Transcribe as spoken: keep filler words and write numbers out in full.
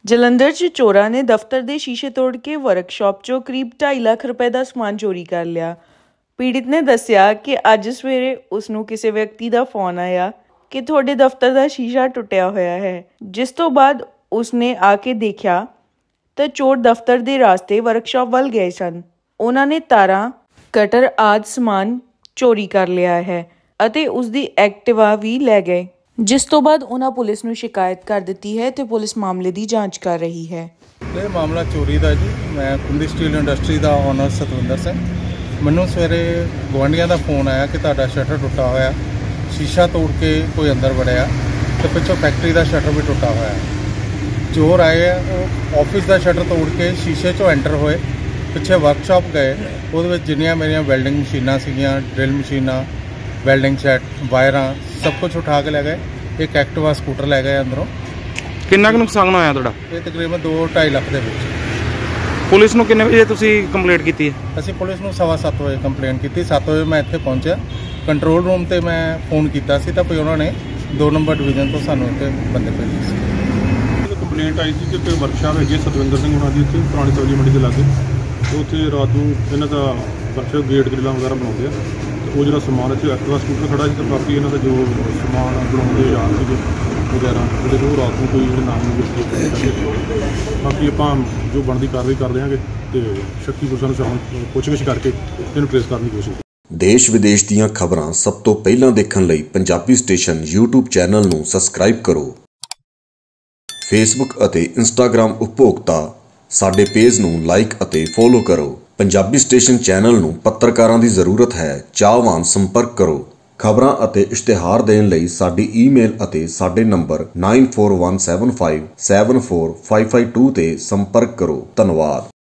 ਜਲੰਧਰ 'ਚ ਚੋਰਾਂ ਨੇ ਦਫ਼ਤਰ ਦੇ ਸ਼ੀਸ਼ੇ ਤੋੜ ਕੇ ਵਰਕਸ਼ਾਪ 'ਚੋਂ ਕਰੀਬ ਢਾਈ ਲੱਖ ਰੁਪਏ ਦਾ ਸਮਾਨ ਚੋਰੀ ਕਰ ਲਿਆ। ਪੀੜਿਤ ਨੇ ਦੱਸਿਆ ਕਿ ਅੱਜ ਸਵੇਰੇ ਉਸ ਨੂੰ ਕਿਸੇ ਵਿਅਕਤੀ ਦਾ ਫੋਨ ਆਇਆ ਕਿ ਤੁਹਾਡੇ ਦਫ਼ਤਰ ਦਾ ਸ਼ੀਸ਼ਾ ਟੁੱਟਿਆ ਹੋਇਆ ਹੈ, ਜਿਸ ਤੋਂ ਬਾਅਦ ਉਸਨੇ ਆ ਕੇ ਦੇਖਿਆ ਤਾਂ ਚੋਰ ਦਫ਼ਤਰ ਦੇ ਰਾਸਤੇ ਵਰਕਸ਼ਾਪ ਵੱਲ ਗਏ ਸਨ। ਉਹਨਾਂ ਨੇ ਤਾਰਾਂ, ਕਟਰ ਆਦਿ ਸਮਾਨ ਚੋਰੀ ਕਰ ਲਿਆ ਹੈ ਅਤੇ ਉਸਦੀ ਐਕਟਿਵਾ ਵੀ ਲੈ ਗਏ, ਜਿਸ ਤੋਂ ਬਾਅਦ ਉਹਨਾਂ ਪੁਲਿਸ ਨੂੰ ਸ਼ਿਕਾਇਤ ਕਰ ਦਿੱਤੀ ਹੈ ਤੇ ਪੁਲਿਸ ਮਾਮਲੇ ਦੀ ਜਾਂਚ ਕਰ ਰਹੀ ਹੈ। ਇਹ ਮਾਮਲਾ ਚੋਰੀ ਦਾ ਜੀ। ਮੈਂ ਕੁੰਦੀ ਸਟੀਲ ਇੰਡਸਟਰੀ ਦਾ ਓਨਰ ਸਤਵਿੰਦਰ ਸਿੰਘ। ਮੈਨੂੰ ਸਵੇਰੇ ਗੁਆਂਢੀਆਂ ਦਾ ਫੋਨ ਆਇਆ ਕਿ ਤੁਹਾਡਾ ਸ਼ਟਰ ਟੁੱਟਾ ਹੋਇਆ, ਸ਼ੀਸ਼ਾ ਤੋੜ ਕੇ ਕੋਈ ਅੰਦਰ ਵੜਿਆ ਤੇ ਪਿੱਛੋਂ ਫੈਕਟਰੀ ਦਾ ਸ਼ਟਰ ਵੀ ਟੁੱਟਾ ਹੋਇਆ। ਚੋਰ ਆਏ ਆ, ਉਹ ਆਫਿਸ ਦਾ ਸ਼ਟਰ ਤੋੜ ਕੇ ਸ਼ੀਸ਼ੇ 'ਚੋਂ ਐਂਟਰ ਹੋਏ, ਪਿੱਛੇ ਵਰਕਸ਼ਾਪ ਗਏ। ਉਹਦੇ ਵਿੱਚ ਜਿੰਨੀਆਂ ਮੇਰੀਆਂ ਵੈਲਡਿੰਗ ਮਸ਼ੀਨਾਂ ਸੀਗੀਆਂ, ਡਰਿਲ ਮਸ਼ੀਨਾਂ, ਵੈਲਡਿੰਗ ਸੈੱਟ, ਵਾਇਰਾਂ, ਸਭ ਕੁਝ ਉਠਾ ਕੇ ਲੈ ਗਏ। ਇੱਕ ਐਕਟਿਵਾ ਸਕੂਟਰ ਲੈ ਗਏ ਅੰਦਰੋਂ। ਕਿੰਨਾ ਕੁ ਨੁਕਸਾਨ ਹੋਇਆ ਤੁਹਾਡਾ? ਇਹ ਤਕਰੀਬਨ ਦੋ ਢਾਈ ਲੱਖ ਦੇ ਵਿੱਚ। ਪੁਲਿਸ ਨੂੰ ਕਿੰਨੇ ਵਜੇ ਤੁਸੀਂ ਕੰਪਲੇਂਟ ਕੀਤੀ ਹੈ? ਅਸੀਂ ਪੁਲਿਸ ਨੂੰ ਸਵਾ ਸੱਤ ਵਜੇ ਕੰਪਲੇਂਟ ਕੀਤੀ। ਸੱਤ ਵਜੇ ਮੈਂ ਇੱਥੇ ਪਹੁੰਚਿਆ। ਕੰਟਰੋਲ ਰੂਮ 'ਤੇ ਮੈਂ ਫੋਨ ਕੀਤਾ ਸੀ ਤਾਂ ਫਿਰ ਉਹਨਾਂ ਨੇ ਦੋ ਨੰਬਰ ਡਿਵੀਜ਼ਨ ਤੋਂ ਸਾਨੂੰ ਇੱਥੇ ਬੰਦੇ ਭੇਜੇ ਸੀ। ਕੰਪਲੇਂਟ ਆਈ ਸੀ ਕਿ ਇੱਕ ਵਰਕਸ਼ਾਪ ਹੈਗੀ ਸਤਵਿੰਦਰ ਸਿੰਘ ਉਹਨਾਂ ਦੀ ਇੱਥੇ ਪੁਰਾਣੀ ਸਬਜ਼ੀ ਮੰਡੀ ਦੇ ਲਾਗੇ। ਉੱਥੇ ਰਾਤ ਨੂੰ ਇਹਨਾਂ ਦਾ ਵਰਕਸ਼ਾਪ ਗੇਟ ਗ੍ਰਿਲਾਂ ਵਗੈਰਾ ਬਣਾਉਂਦੇ ਆ। ਉਹ ਜਿਹੜਾ ਸਮਾਨ ਇੱਥੇ ਐਕਟਿਵਾ ਸਕੂਟਰ ਖੜਾ ਸੀ ਤੇ ਬਾਕੀ ਇਹਨਾਂ ਦਾ ਜੋ ਸਮਾਨ ਬਣਾਉਂਦੇ ਯਾਰ ਸੀਗੇ ਵਗੈਰਾ ਜਿਹੜੇ ਉਹ ਰਾਤ ਨੂੰ ਕੋਈ ਇਹਦੇ ਨਾਮ ਨੂੰ ਬਾਕੀ ਆਪਾਂ ਜੋ ਬਣਦੀ ਕਾਰਵਾਈ ਕਰ ਦਿਆਂਗੇ ਤੇ ਸ਼ੱਕੀ ਪੁਲਿਸਾਂ ਨੂੰ ਸ਼ਾਮ ਪੁੱਛਗਿੱਛ ਕਰਕੇ ਇਹਨੂੰ ਟ੍ਰੇਸ ਕਰਨ ਦੀ ਕੋਸ਼ਿਸ਼। ਦੇਸ਼ ਵਿਦੇਸ਼ ਦੀਆਂ ਖਬਰਾਂ ਸਭ ਤੋਂ ਪਹਿਲਾਂ ਦੇਖਣ ਲਈ ਪੰਜਾਬੀ ਸਟੇਸ਼ਨ YouTube ਚੈਨਲ ਨੂੰ ਸਬਸਕ੍ਰਾਈਬ ਕਰੋ। ਫੇਸਬੁੱਕ ਅਤੇ ਇੰਸਟਾਗ੍ਰਾਮ ਉਪਭੋਗਤਾ ਸਾਡੇ ਪੇਜ ਨੂੰ ਲਾਈਕ ਅਤੇ ਫੋਲੋ ਕਰੋ। ਪੰਜਾਬੀ ਸਟੇਸ਼ਨ ਚੈਨਲ ਨੂੰ ਪੱਤਰਕਾਰਾਂ ਦੀ ਜ਼ਰੂਰਤ ਹੈ, ਚਾਹਵਾਨ ਸੰਪਰਕ ਕਰੋ। ਖਬਰਾਂ ਅਤੇ ਇਸ਼ਤਿਹਾਰ ਦੇਣ ਲਈ ਸਾਡੀ ਈਮੇਲ ਅਤੇ ਸਾਡੇ number nine four one seven five seven four five five two ਤੇ ਸੰਪਰਕ ਕਰੋ। ਧੰਨਵਾਦ।